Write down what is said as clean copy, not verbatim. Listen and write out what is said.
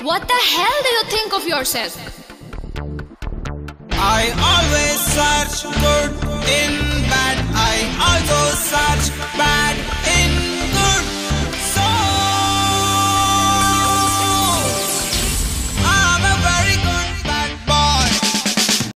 What the hell do you think of yourself? I always search good in